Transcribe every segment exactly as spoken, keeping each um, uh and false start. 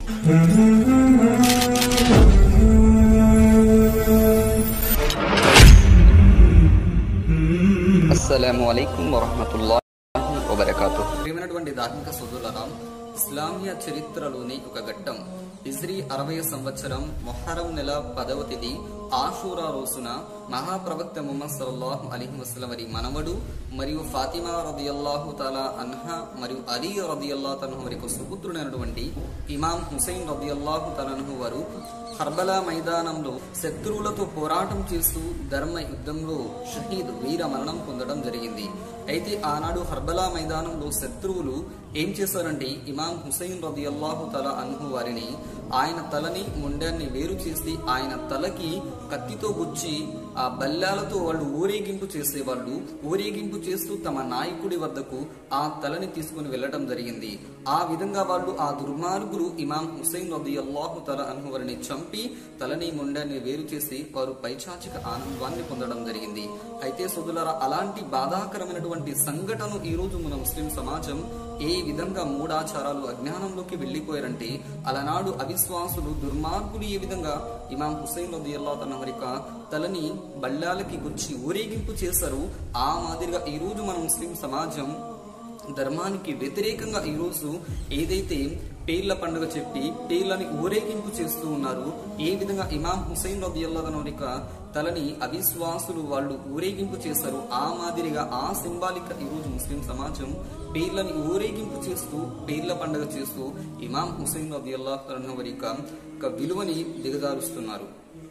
అస్సలాము అలైకుం వరహ్మతుల్లాహి వబరకాతుహ్. ప్రియమైనటువంటి ధార్మిక సోదరులారా, ఇస్లామియా చరిత్రలోని ఒక ఘట్టం. హిజ్రీ అరవై సంవత్సరం మొహర్రం నెల పదవ తేదీ ఆషూరా రోజున మహాప్రవక్త ముహమ్మద్ సల్లల్లాహు అలైహి వసల్లం వారి మనవడు మరియు ఫాతిమా రదియల్లాహు తాలా అన్హా మరియు అలీ రదియల్లాహు తాలా వారికి సుపుత్రుడైనటువంటి ఇమాం హుసైన్ రదియల్లాహు తాలా వారు కర్బలా మైదానంలో శత్రువులతో పోరాటం చేస్తూ ధర్మ యుద్ధంలో షహీద్ వీర మరణం పొందడం జరిగింది. అయితే ఆనాడు కర్బలా మైదానంలో శత్రువులు ఏం చేశారంటే ఇమాం హుసైన్ రదియల్లాహు తాలా అన్హు వారిని ఆయన తలని ముండాన్ని వేరు చేసి ఆయన తలకి కత్తితో గుచ్చి ఆ బల్లాలతో వాళ్ళు ఊరేగింపు చేసేవాళ్ళు. ఊరేగింపు చేస్తూ తమ నాయకుడి వద్దకు ఆ తలని తీసుకుని వెళ్లడం జరిగింది. ఆ విధంగా వాళ్ళు ఆ దుర్మార్గులు ఇమాం హుసైన్ రదియల్లాహు తాలా అన్హు వారిని చంపి తలని ముండాన్ని వేరు చేసి వారు పైచాచిక ఆనందాన్ని పొందడం జరిగింది. అయితే సోదరులారా, అలాంటి బాధాకరమైనటువంటి సంఘటన ఈ రోజు మన ముస్లిం సమాజం ఏ విధంగా మూఢాచారాలు అజ్ఞానంలోకి వెళ్లిపోయారంటే, అలనాడు అవిశ్వాసులు దుర్మార్గులు ఏ విధంగా ఇమాం హుసైన్ రదియల్లాహు తాలా వారి తలని బల్లాలకి గుచ్చి ఊరేగింపు చేశారు, ఆ మాదిరిగా ఈ రోజు మన ముస్లిం సమాజం ధర్మానికి వ్యతిరేకంగా ఈ రోజు ఏదైతే పేర్ల పండుగ చెప్పి పేర్లని ఊరేగింపు చేస్తూ ఉన్నారు, ఏ విధంగా ఇమాం హుసైన్ రదియల్లాహు తాలా వారి తలని అవిశ్వాసులు వాళ్ళు ఊరేగింపు చేశారు, ఆ మాదిరిగా ఆ సింబాలిక్ ఈ రోజు ముస్లిం సమాజం పేర్లని ఊరేగింపు చేస్తూ పేర్ల పండుగ చేస్తూ ఇమాం హుసైన్ రదియల్లాహు తాలా వారి యొక్క విలువని దిగజారుస్తున్నారు.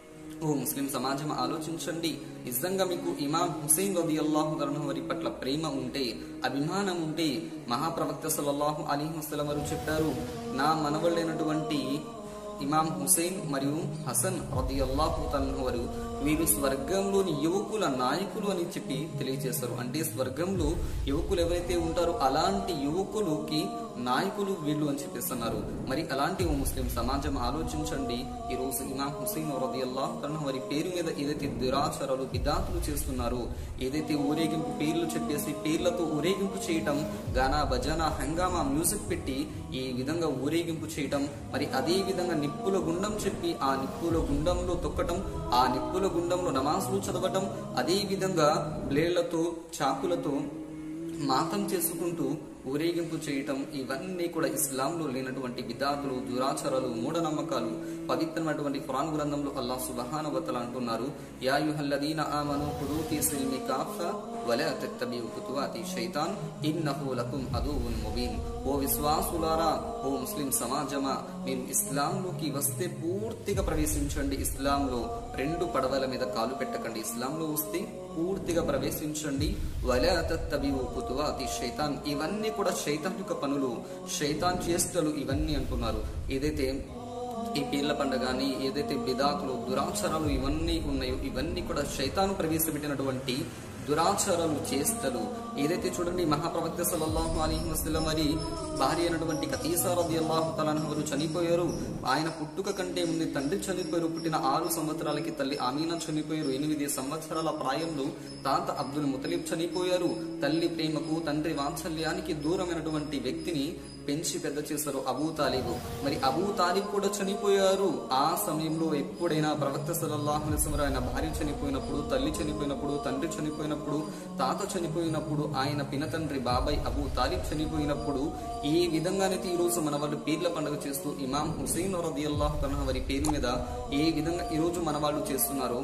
ఓ ముస్లిం సమాజం, ఆలోచించండి. నిజంగా మీకు ఇమాం హుసైన్ రదియల్లాహు తాలా వారి పట్ల ప్రేమ ఉంటే, అభిమానం ఉంటే, మహాప్రవక్త సల్లల్లాహు అలైహి వసల్లం వారు చెప్పారు, నా మనవళ్ళైనటువంటి ఇమాం హుసైన్ మరియు హసన్ రదియల్లాహు తాలా వారు వీరు స్వర్గంలోని యువకుల నాయకులు అని చెప్పి తెలియజేశారు. అంటే స్వర్గంలో యువకులు ఎవరైతే ఉంటారో అలాంటి యువకులకి నాయకులు వీళ్ళు అని చెప్పేస్తున్నారు. మరి అలాంటి ఓ ముస్లిం సమాజం ఆలోచించండి. ఈ రోజు ఇమాం హుసైన్ రదియల్లాహు తాలా వారి పేరు మీద ఏదైతే దురాచారాలు బిదాతులు చేస్తున్నారో, ఏదైతే ఊరేగింపు పేర్లు చెప్పేసి పేర్లతో ఊరేగింపు చేయటం, గానా భజనా హంగామా మ్యూజిక్ పెట్టి ఈ విధంగా ఊరేగింపు చేయటం, మరి అదే విధంగా నిప్పుల గుండం చెప్పి ఆ నిప్పుల గుండంలో తొక్కటం, ఆ నిప్పుల గుండంలో నమాజులు చదవటం, అదే విధంగా బ్లేడ్లతో చాకులతో మాతం చేసుకుంటూ ఊరేగింపు చేయటం, ఇవన్నీ కూడా ఇస్లాంలో లేనటువంటి బిదాతులు, దురాచారాలు, మూఢనమ్మకాలు. పవిత్రమైనటువంటి ఖురాన్ గ్రంథంలో అల్లాహ్ సుబ్హానహు వ తఆలా అంటున్నారు, యా అయ్యుహల్లదీన ఆమనూ ఖుదూ ఫీ సిల్మి కాఫా వలా తత్తబిఉ ఖుతువాతి షైతాన్ ఇన్నహు లకుమ్ అదువ్వున్ ముబీన్. ఓ విశ్వాసులారా, ఓ ముస్లిం సమాజమా, మీరు ఇస్లాంలోకి వస్తే పూర్తిగా ప్రవేశించండి. ఇస్లాంలో రెండు పడవల మీద కాలు పెట్టకండి. ఇస్లాంలో వస్తే పూర్తిగా ప్రవేశించండి. వలా తత్తబిఉ ఖుతువాతి షైతాన్, ఇవన్నీ కూడా శైతాన్ యొక్క పనులు, శైతాన్ చేష్టలు ఇవన్నీ అంటున్నారు. ఏదైతే ఈ పీర్ల పండుగ కానీ ఏదైతే బిదాతులు, దురాచారాలు ఇవన్నీ ఉన్నాయో ఇవన్నీ కూడా శైతాను ప్రవేశపెట్టినటువంటి దురాచారాలు, చేష్టలు. ఏదైతే చూడండి, మహాప్రవక్త సల్లల్లాహు అలైహి వసల్లం వారి భార్య అయినటువంటి ఖదీజా రదియల్లాహు తాలా అన్హా వారు చనిపోయారు. ఆయన పుట్టుక కంటే ముందు తండ్రి చనిపోయారు. పుట్టిన ఆరు సంవత్సరాలకి తల్లి ఆమీనా చనిపోయారు. ఎనిమిది సంవత్సరాల ప్రాయంలో తాత అబ్దుల్ ముతలిబ్ చనిపోయారు. తల్లి ప్రేమకు, తండ్రి వాత్సల్యానికి దూరమైనటువంటి వ్యక్తిని పెంచి పెద్ద చేశారు అబూ తాలిబు. మరి అబూ తాలిబ్ కూడా చనిపోయారు. ఆ సమయంలో ఎప్పుడైనా ప్రవక్త సల్లల్లాహు అలైహి వసల్లం ఆయన భార్య చనిపోయినప్పుడు, తల్లి చనిపోయినప్పుడు, తండ్రి చనిపోయినప్పుడు, తాత చనిపోయినప్పుడు, ఆయన పినతండ్రి బాబాయ్ అబూ తాలిబ్ చనిపోయినప్పుడు ఈ విధంగానైతే ఈ రోజు మన వాళ్ళు పీర్ల పండుగ చేస్తూ ఇమాం హుసైన్ రదియల్లాహు తాలా వారి పేరు మీద ఏ విధంగా ఈ రోజు మన వాళ్ళు చేస్తున్నారో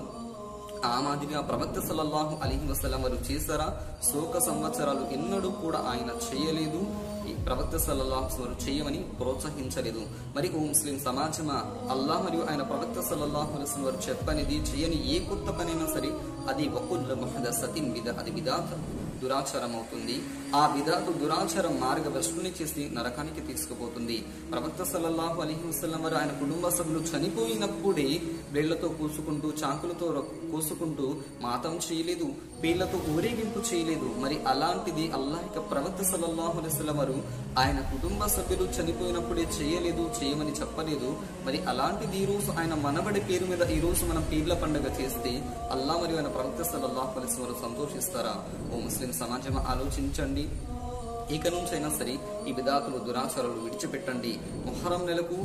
ఆ మాదిరిగా ప్రవక్త సల్లల్లాహు అలైహి వసల్లం వారు చేశారా? శోక సంవత్సరాలు ఎన్నడూ కూడా ఆయన చేయలేదు. ఈ ప్రవక్త సల్లల్లాహు అలైహి వసల్లం చేయమని ప్రోత్సహించలేదు. మరి ఓ ముస్లిం సమాజమా, అల్లాహ్ మరియు ఆయన ప్రవక్త సల్లల్లాహు అలైహి వసల్లం వారు చెప్పనిది, చేయని ఏ కొత్త పనైనా సరే అది వకుల్ ముహదసతిన్ బిదా, అది బిదాత్, దురాచారం అవుతుంది. ఆ బిదాతు దురాచారం మార్గభ్రష్టుని చేసి నరకానికి తీసుకుపోతుంది. ప్రవక్త సల్లల్లాహు అలైహి వసల్లం వారు ఆయన కుటుంబ సభ్యులు చనిపోయినప్పుడే వేళ్లతో కూసుకుంటూ, చాకులతో కోసుకుంటూ మాతం చేయలేదు, పేర్లతో ఊరేగింపు చేయలేదు. మరి అలాంటిది అల్లాహ్ యొక్క ప్రవక్త సల్లల్లాహు అలైహి వసల్లం వారు ఆయన కుటుంబ సభ్యులు చనిపోయినప్పుడే చేయలేదు, చేయమని చెప్పలేదు. మరి అలాంటిది ఈ రోజు ఆయన మనబడి పేరు మీద ఈ రోజు మనం పీర్ల పండుగ చేస్తే అల్లాహ్ మరియు ఆయన ప్రవక్త సల్లల్లాహు అలైహి వసల్లం వారు సంతోషిస్తారా? ఓ ముస్లిం సమాజం ఆలోచించండి. ఇక నుంచైనా సరే ఈ బిదాతులు, దురాచారాలు విడిచిపెట్టండి. ముహర్రం నెలకు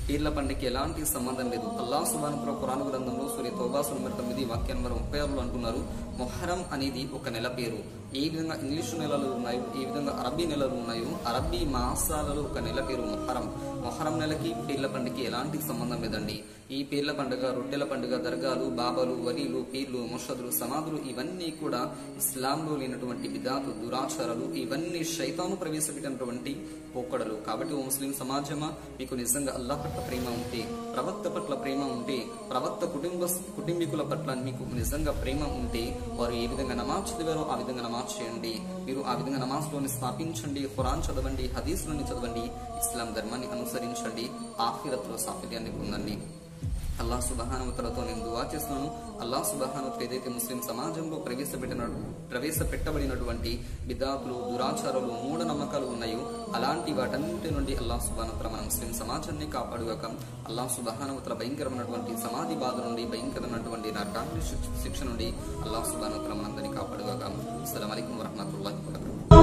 పీర్ల పండుగకి ఎలాంటి సంబంధం లేదు. అల్లాహ్ సుబ్హానహు వ తఆలా ఖురాన్ గ్రంథంలో సూరా తౌబా సూరా నెంబర్ తొమ్మిది వాక్యం నెంబర్ ముప్పై ఆరులో అంటున్నారు, మొహరం అనేది ఒక నెల పేరు. ఏ విధంగా ఇంగ్లీషు నెలలు ఉన్నాయో, ఏ విధంగా అరబీ నెలలు ఉన్నాయో, అరబీ మాసాలలో ఒక నెల పేరు మొహరం. మొహరం నెలకి పీర్ల పండుగకి ఎలాంటి సంబంధం లేదండి. ఈ పీర్ల పండుగ, రొట్టెల పండుగ, దర్గాలు, బాబాలు, వలీలు, పీర్లు, ముషదులు, సమాధులు ఇవన్నీ కూడా ఇస్లాంలో లేనటువంటి బిదాతు, దురాచారాలు. ఇవన్నీ శైతాను ప్రవేశపెట్టినటువంటి పోకడలు. కాబట్టి ఓ ముస్లిం సమాజమా, మీకు నిజంగా అల్లాహ్ పట్ల ప్రేమ ఉంటే, ప్రవక్త పట్ల ప్రేమ ఉంటే, ప్రవక్త కుటుంబ కుటుంబీకుల పట్ల మీకు నిజంగా ప్రేమ ఉంటే, వారు ఏ విధంగా నమాజ్ చదివారో ఆ విధంగా నమాజ్ చేయండి. మీరు ఆ విధంగా నమాజ్ లోని స్థాపించండి, ఖురాన్ చదవండి, హదీసులని చదవండి, ఇస్లాం ధర్మాన్ని అనుసరించండి, ఆఖిరత్లో సాఫల్యాన్ని పొందండి. అల్లాహ్ సుబ్హానహు వ తఆలాతో నేను దుఆ చేస్తున్నాను. అల్లాహ్ సుబ్హానహు వ తఆలా ఏదైతే ముస్లిం సమాజంలో ప్రవేశపెట్టిన ప్రవేశపెట్టబడినటువంటి బిదాతులు, దురాచారాలు, మూఢ నమ్మకాలు ఉన్నాయో అలాంటి వాటన్నిటి నుండి అల్లాహ్ సుబ్హానహు వ తఆలా మన ముస్లిం సమాజాన్ని కాపాడుగాక. అల్లాహ్ సుబ్హానహు వ తఆలా భయంకరమైనటువంటి సమాధి బాధ నుండి, భయంకరమైనటువంటి నరకాగ్ని శిక్ష నుండి అల్లాహ్ సుబ్హానహు వ తఆలా మనందరినీ కాపాడుగాక. అస్సలాము అలైకుం వరహ్మతుల్లాహి వబరకాతుహు.